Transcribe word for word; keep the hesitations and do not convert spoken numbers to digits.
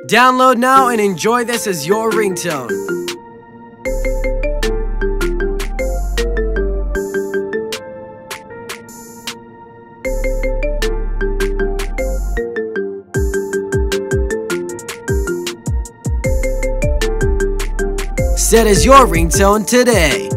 Download now and enjoy this as your ringtone. Set as your ringtone today.